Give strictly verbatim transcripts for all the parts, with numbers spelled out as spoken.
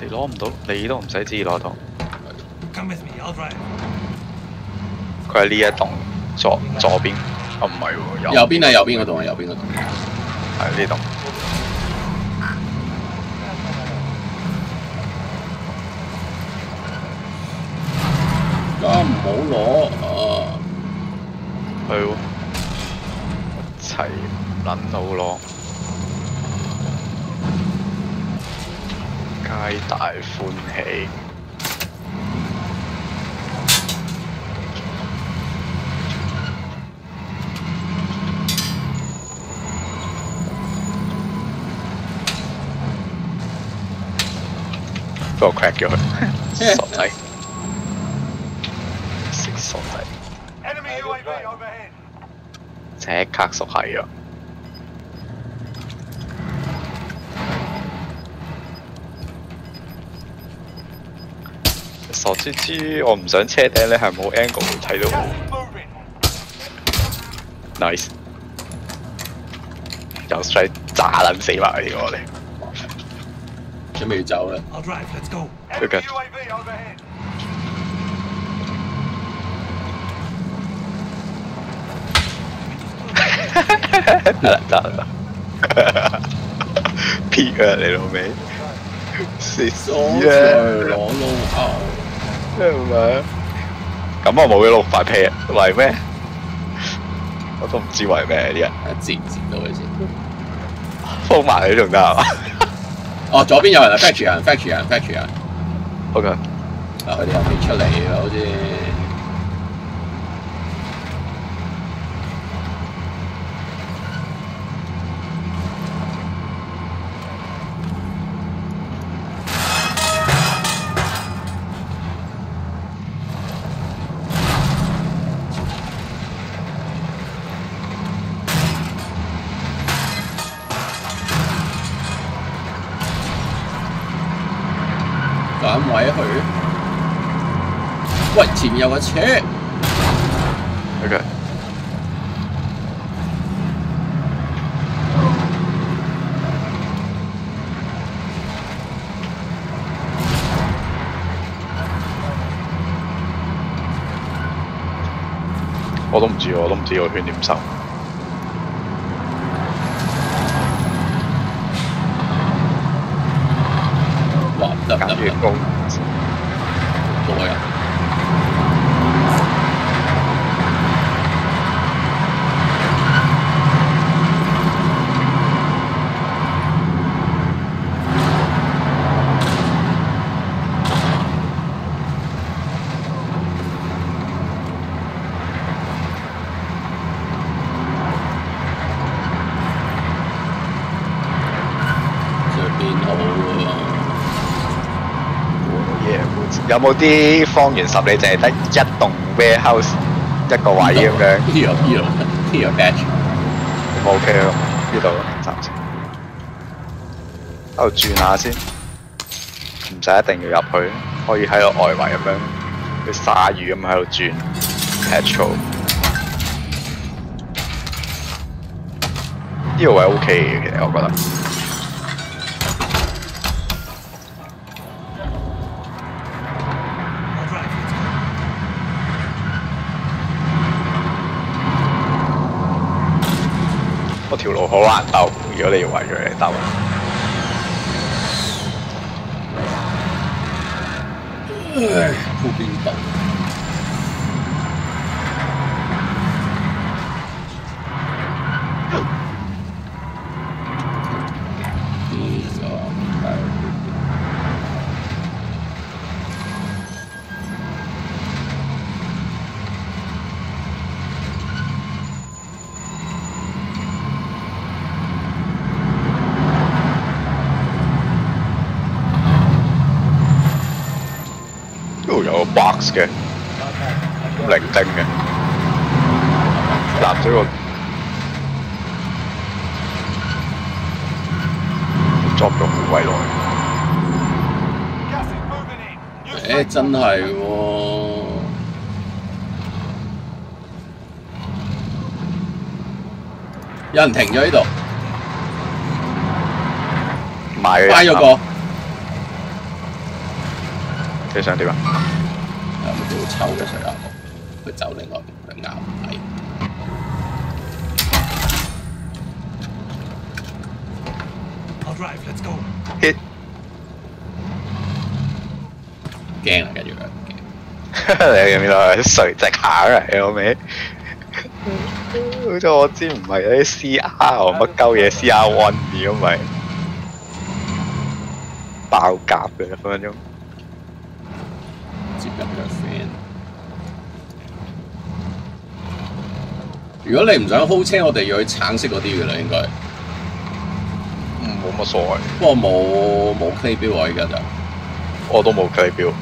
你攞唔到，你都唔使自己攞到。佢喺呢一棟左左邊，啊唔係喎， 右邊啊，右邊嗰棟啊，右邊嗰棟。 係呢棟。 啊唔好攞啊！ 係喎，一齊撚到攞，皆大歡喜。俾我 crack 咗佢，傻仔，食傻仔，即刻熟係啊！傻豬豬，我唔想車頂，你係冇 angle 睇到我 ，nice， 又 straight 炸撚死埋呢個我哋。 準備要走啦。 Okay. 得啦得啦，撇啊你老味，食屎啊！ 攞撈牛， 係咪？咁我冇咗六塊皮，為咩？我都唔知為咩啲人。 接唔接到佢先？ 封埋你仲得係嘛？ 哦，左邊有人啊 ，factory 人 ，factory 人 ，factory 人。 OK。 嗱，佢哋又未出嚟嘅，好似。揀位去，喂，前面有個車 ，OK， 我都唔知，我都唔知個圈點收。 哇！得得得， 高多人。 有冇啲方圓十里淨係得一棟 warehouse 一個位咁樣？ 呢度呢度呢度 dash， 咁 OK 咯，呢度暫時喺度轉下先，唔使一定要入去，可以喺度外圍咁樣，好似鯊魚咁喺度轉 patrol。呢個位 OK 嘅，其實我覺得。嗰條路好難兜，如果你要圍住嚟兜。 唉，鋪邊度？ 呢度有個 box 嘅，零丁嘅，立咗個 drop 咗好鬼耐。 誒，真係喎！有人停咗呢度， 買嘅。 買咗個。 你想點啊？ 有冇叫抽嘅水牛？佢走另外邊咬係。 hit 驚啊！跟住佢。 你見到係垂直下嚟老味，好似我知唔係嗰啲 C R 乜鳩嘢 C R one 咁咪爆夾嘅分分鐘。 接近佢 friend。如果你唔想 hold 車，我哋要去橙色嗰啲嘅啦，應該。 嗯，冇乜所謂。 不過冇冇 K 標啊，而家就。 我都冇 K 標。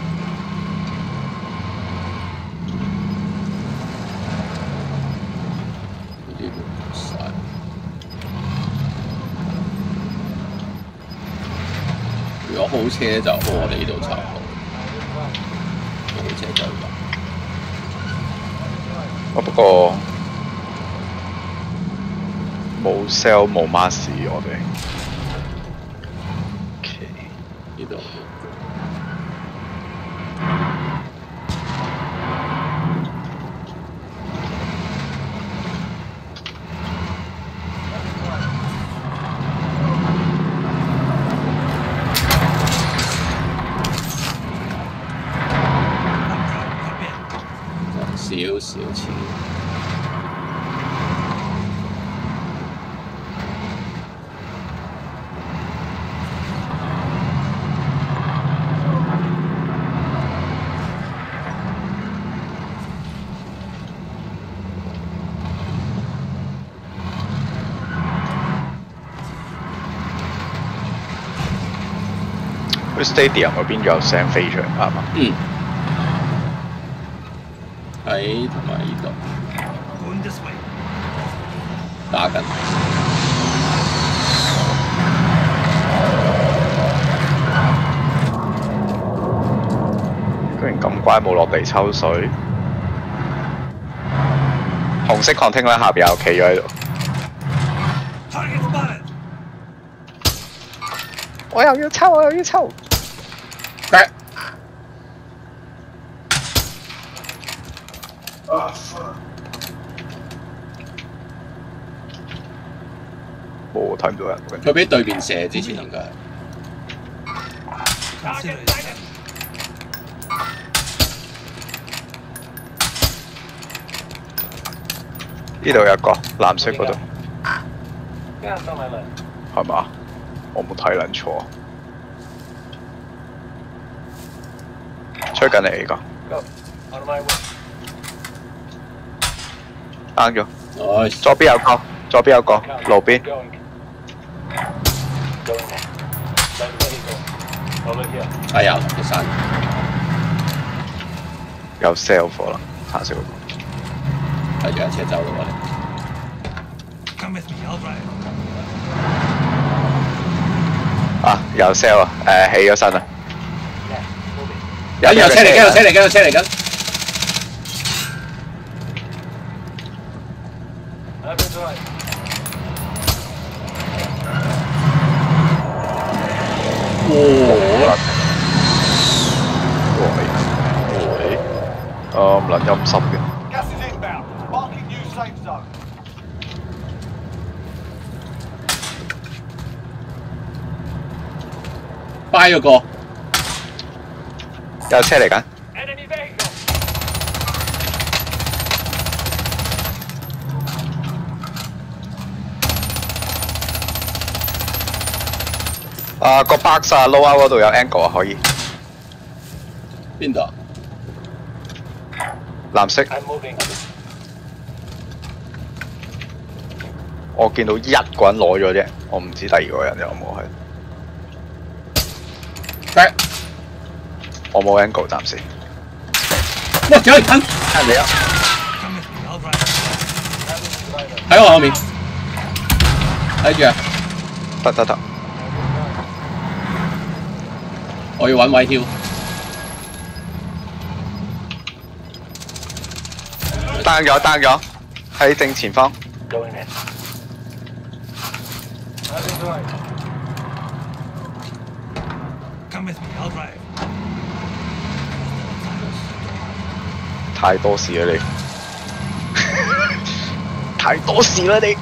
如果好車就我哋呢度差唔多，好車就話。我不過冇 sell 冇 mask 我哋。OK， 呢度。少少錢。 佢 stadium 嗰邊有聲飛出嚟啱嘛？ 嗯。喺同埋呢度打緊， 居然咁乖冇落地抽水，紅色 container 下邊又企咗喺度，我又要抽，我又要抽。冇睇唔到人。 佢俾對面射之前應該係。 呢度有一個藍色嗰度，係嘛？我冇睇撚錯。吹緊嚟呢個。啱咗。左邊有個，左邊有個，路邊。 哎呀，啲山。 有 sell 貨啦，橙色嗰個。 睇住架車走咯，我哋。 啊，有 sell 啊！誒，起咗身啦。 有有車嚟緊，有車嚟緊，有車嚟緊。哇！喂，咁撚陰濕嘅。 掰咗個， 有車嚟緊。啊，個 box 啊 ，low out 嗰度有 angle 啊，可以。 邊度啊？ 藍色。我見到一個人攞咗啫，我唔知第二個人有冇係。我冇 angle 暫時。 哇！有人近， 睇你啊！ 喺我後面，睇住啊！ 得得得， 我要揾位跳。 單咗單咗，喺正前方。 太多事啦你，太多事啦你。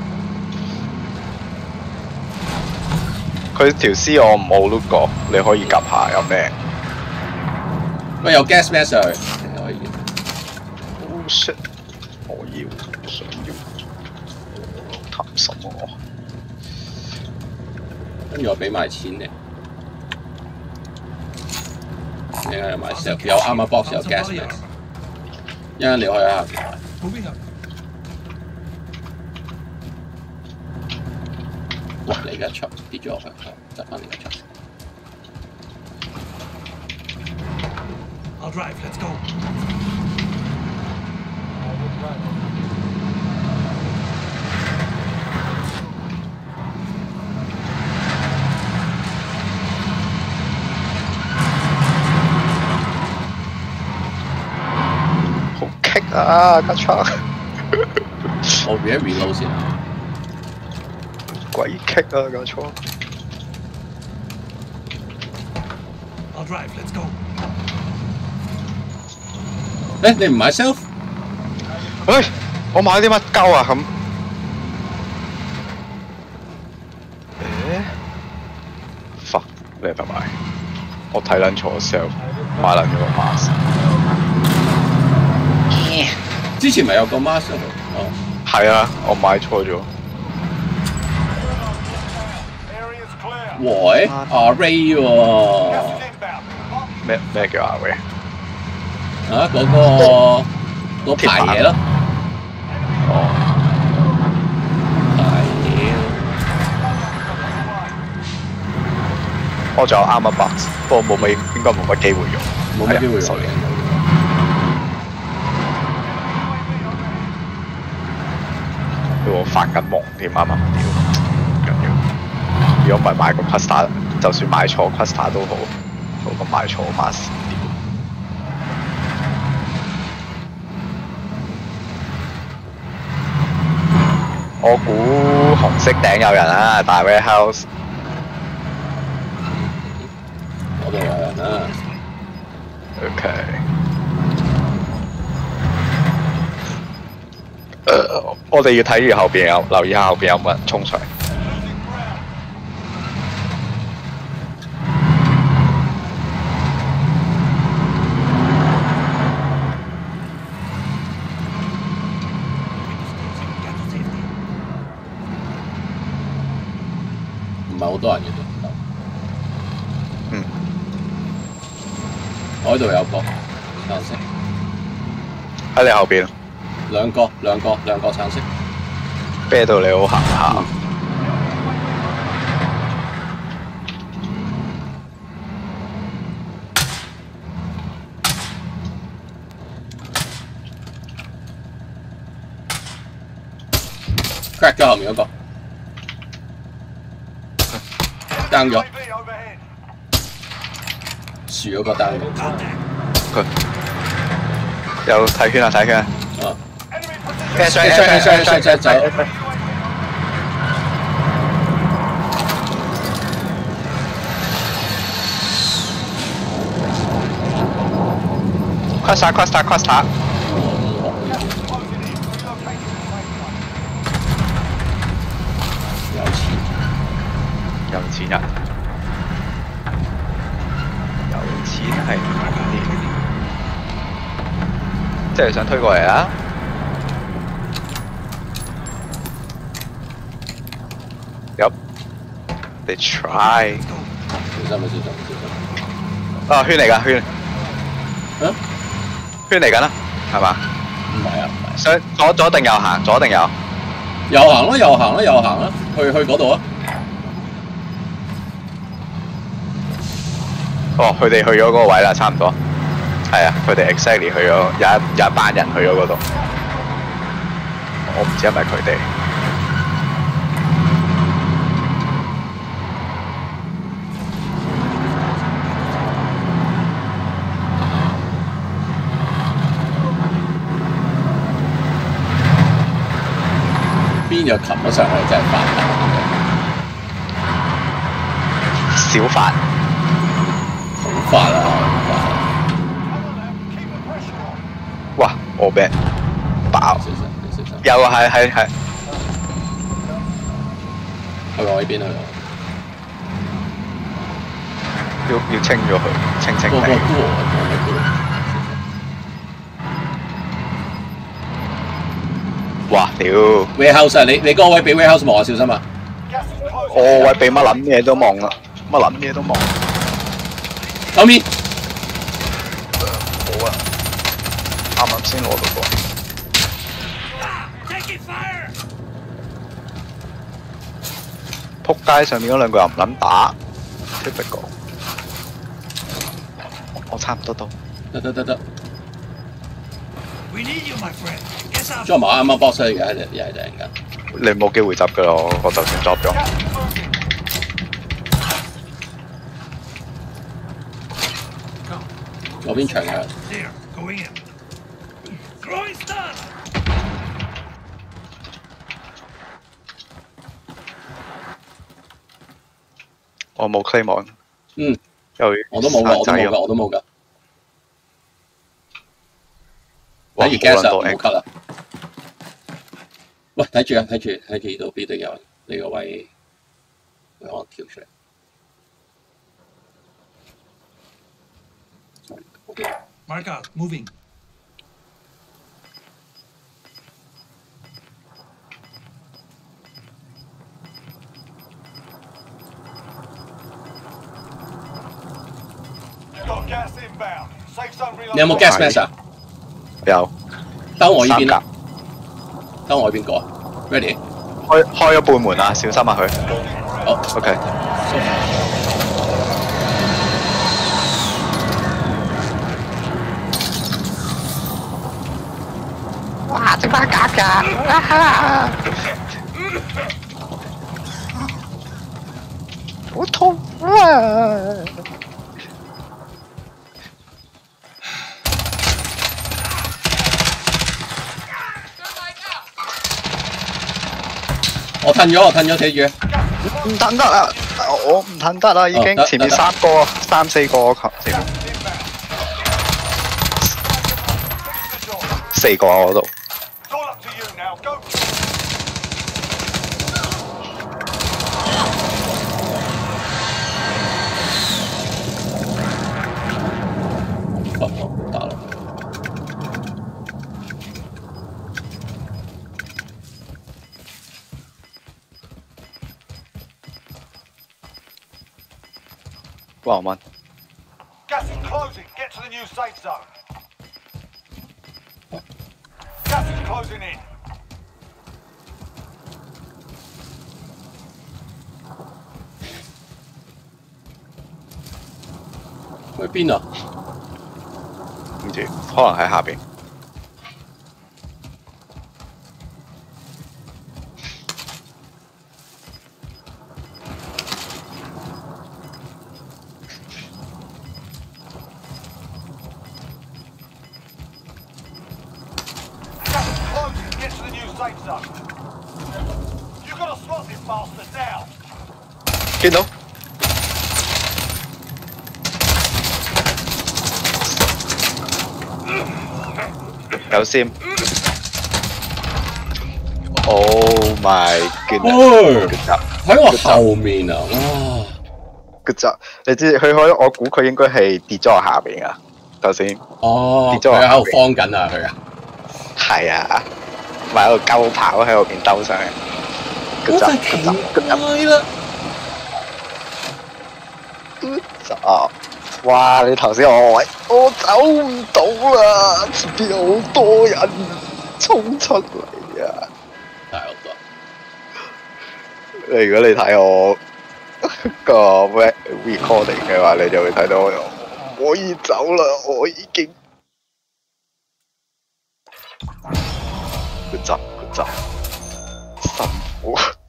佢條絲我冇 look 過，你可以夾下有咩？ 喂，有 gas mask 上去，可以。 Oh shit！ 我要，我想要，貪心我。 跟住我俾埋錢你。你係買 self 有 armor box 有 gas mask， 一陣你可以喺下邊買。哇！你而家出跌咗落去，執翻你嘅出。 I'll drive. Let's go. 好棘啊！架車。 我而家 reload 先。 鬼棘啊！架車。 I'll drive. Let's go. 誒，你唔買 self？ 喂，我買啲乜鳩啊咁？誒 ，fuck， 你係咪買？我睇撚錯 self， 買撚咗個 mask。 之前咪有個 mask 哦。 係啊，我買錯咗。 喂，阿 Ray 喎。 咩咩叫阿 Ray？ 啊，嗰個嗰排嘢咯。 哦。 排嘢。 我仲有 armor box， 不過冇乜，應該冇乜機會用。 冇乜機會用。 我發緊夢添，啱啱屌，唔緊要。如果唔係買個 cluster， 就算買錯 cluster 都好，好過買錯 mask。我估紅色頂有人啊，大 warehouse。 嗰度有人啊。 OK。誒，我哋要睇住後邊有，留意下後邊有冇人衝上嚟。 唔係好多人嘅啫。 嗯。 我呢度有個橙色。 喺你後邊。 兩個兩個兩個橙色。 啤到你好行下。 crack 咗後面嗰個。down 咗。樹嗰個 down 咗。 佢有睇圈啊睇圈啊。 啊。 上上上上上上走。 Cluster cluster cluster。 有錢。 有錢人。有錢係啲，即係想推過嚟啊！They try。 小心啊！小心！小心！ 啊，圈嚟㗎圈。 啊？ 圈嚟緊啦，係嘛？ 唔係啊，唔係。 上左左定右行？左定右？ 右行咯，右行咯，右行啦，去去嗰度啊！ 哦，佢哋去咗嗰個位啦，差唔多。係啊，佢哋 exactly 去咗，有一有一班人去咗嗰度。我唔知係咪佢哋。 邊又擒咗上去，真係發達嘅。 小發， 好發啊！ 我俾人爆。 小心，你小心。 有啊，係係係。 去我呢邊去我。 要要清咗佢，清清地。 個個都我，我咪都我。 哇！屌 warehouse 啊！你你嗰個位俾 warehouse 望啊，小心啊！ 我位俾乜撚嘢都望啦，乜撚嘢都望。 後面。 好啊！啱啱先攞到個。仆街上面嗰兩個人唔撚打 ，typical。我差唔多到。 得得得得。 We need you, my friend. Get up. 張馬啱啱 box 嚟嘅，又係突然間。 你冇機會執㗎啦，我我就算 drop 咗。 左邊牆嘅。 There, going in. Throwing stun. 我冇 claim on。 嗯。 又我都冇㗎，我都冇㗎，我都冇㗎。睇住 gas 啊，唔好 cut 啦。喂，睇住啊，睇住睇住呢度邊度有呢個位，我跳出嚟。OK。 Mark out, moving. 你有冇 gas mask 啊？ 有。 兜我呢邊啦。兜我呢邊過啊 ？Ready？ 開開咗半門啊，小心啊佢。 好 ，OK。哇！整翻格㗎！好痛啊！ 我褪咗，我褪咗，睇住。 唔褪得啦，我唔褪得啦，已經前面三個、三四個前面，四個啊嗰度。 打落。 哇蚊 Gas is closing. Get to the new safe zone. Gas is closing in. 去邊啊？ 唔知，可能喺下邊。見到。有閃。Oh my goodness！ 喺我後面啊！哇！ 佢就你知佢可我估佢應該係跌咗我下邊啊！頭先。 哦。跌咗我喺度慌緊啊！佢啊。係啊，咪喺度鳩跑喺後邊兜上嚟。 我真係奇怪啦！ 啊！哇！你頭先我位，我走唔到啦，前邊有好多人衝出嚟啊！ 係好多。 如果你睇我個 recording 嘅話，你就會睇到我可以走啦，我已經。good job，good job，辛苦。